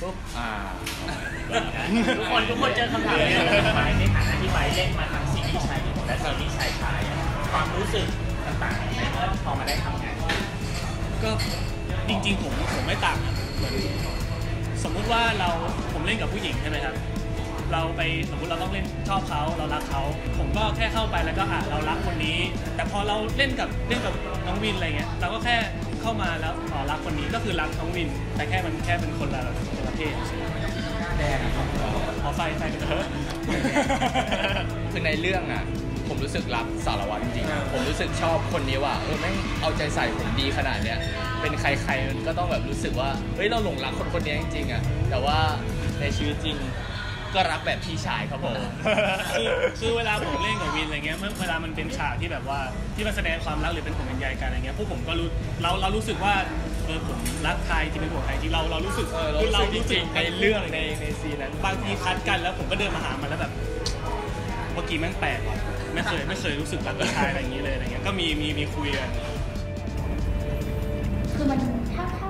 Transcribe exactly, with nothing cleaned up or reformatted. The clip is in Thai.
ปุ๊บอ่าทุกคนทุกคนเจอคำถามนี้ไปในฐานะที่ไปเล่นมาทั้งซีรีส์ชายหญิงและซีรีส์ชายชายความรู้สึกต่างๆในเมื่อพอมาได้ทำงานก็จริงๆผมผมไม่ต่างเหมือนสมมุติว่าเราผมเล่นกับผู้หญิงใช่ไหมครับเราไปสมมติเราต้องเล่นชอบเขาเรารักเขาผมก็แค่เข้าไปแล้วก็อ่ะเรารักคนนี้แต่พอเราเล่นกับเล่นกับน้องวินอะไรเงี้ยเราก็แค่เข้ามาแล้วอ๋อรักคนนี้ก็คือรักน้องวินแต่แค่มันแค่เป็นคนละประเภทแดงขอไฟไฟไปเถอะคือในเรื่องอ่ะผมรู้สึกรักสารวัตรจริงๆผมรู้สึกชอบคนนี้ว่าเออแม่งเอาใจใส่ผมดีขนาดเนี้ยเป็นใครๆมันก็ต้องแบบรู้สึกว่าเฮ้ยเราหลงรักคนคนนี้จริงๆอ่ะแต่ว่าในชีวิตจริงก็รักแบบพี่ชายครับผมคือคือเวลาผมเล่นกับวินอะไรเงี้ยเวลามันเป็นฉากที่แบบว่าที่มันแสดงความรักหรือเป็นห่วงเป็นใยกันอะไรเงี้ยพวกผมก็รู้เราเรารู้สึกว่าเออผมรักใครที่เป็นห่วงใครจริงเราเรารู้สึกคือเราจริงในเรื่องในในซีนนั้นบางทีคัดกันแล้วผมก็เดินมาหามันแล้วแบบเมื่อกี้แม่งแปลกว่ะไม่เคยไม่เคยรู้สึกรักผู้ชายอะไรอย่างนี้เลยอะไรเงี้ยก็มีมีมีคุยกันคือมันถ้าถ้า